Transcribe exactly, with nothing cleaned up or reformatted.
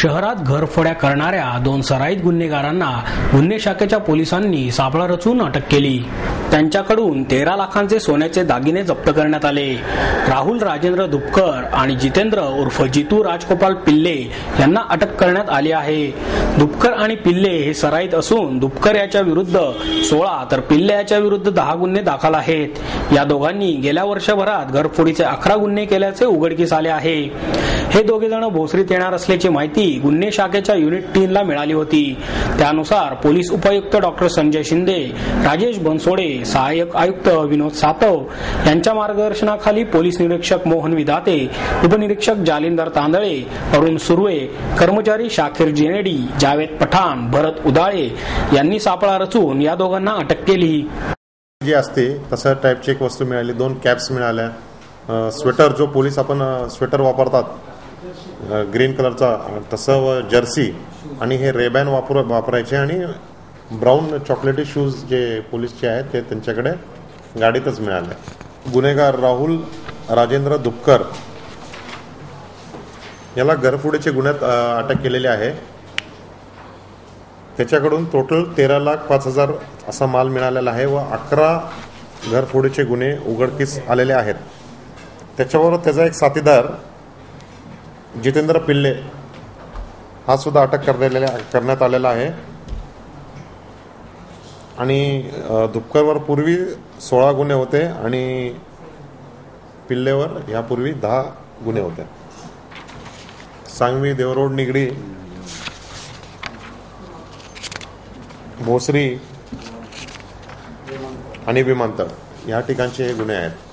शहरात घरफोड्या करणाऱ्या दोन सराईत गुन्हेगारांना गुन्हे शाखेच्या पोलिसांनी सापळा रचून अटक केली। त्यांच्याकडून तेरा लाखांचे सोन्याचे दागिने जप्त करण्यात आले। राहुल राजेंद्र दुपकर आणि जितेंद्र उर्फ जितू राजगोपाल पिल्ले यांना अटक करण्यात आली आहे। दुपकर आणि पिल्ले हे सराईत असून दुपकर याच्या विरुद्ध सोळा तर पिल्ले याच्या विरुद्ध दहा गुन्हे दाखल आहेत। या दोघांनी गेल्या वर्षभरात घरफोडीचे अकरा गुन्हे केल्याचे उघडकीस आले आहे। हे दोघे जण भोसरीत येणार असल्याची माहिती गुन्हे शाखेच्या युनिट तीन ला मिळाली होती। त्यानुसार पोलीस उपायुक्त डॉक्टर संजय शिंदे, राजेश बनसोडे, सहाय्यक आयुक्त विनोद सातव यांच्या मार्गदर्शनाखाली पोलीस निरीक्षक मोहन विधाते, उपनिरीक्षक जालिंदर तांदळे, अरुण सुर्वे, कर्मचारी शाखीर जिनेडी, जावेद पठाण, भरत उदाळे यांनी सापळा रचून या दोघांना अटक केली। जी असते तसं टाईपची एक वस्तू मिळाली, दोन कॅप्स मिळाल्या, स्वेटर जो पोलीस आपण स्वेटर वापरतात ग्रीन कलरचा तसं जर्सी आणि हे रेबॅन वापर वापरायचे आणि ब्राऊन चॉकलेटी शूज जे पोलीसचे आहेत ते त्यांच्याकडे गाडीतच मिळाले। गुन्हेगार राहुल राजेंद्र दुपकर याला घरफोडीचे गुन्ह्यात अटक केलेली आहे। त्याच्याकडून टोटल तेरा लाख पाच हजार असा माल मिळालेला आहे व अकरा घरफोडीचे गुन्हे उघडकीस आलेले आहेत। त्याच्यावर त्याचा एक साथीदार जितेंद्र पिल्ले हा सुद्धा अटक करण्यात आलेला आहे आणि दुपकरवर पूर्वी सोळा गुन्हे होते आणि पिल्लेवर यापूर्वी दहा गुन्हे होते। सांगवी, देवरोड, निगडी, भोसरी आणि विमानतळ या ठिकाणचे हे गुन्हे आहेत।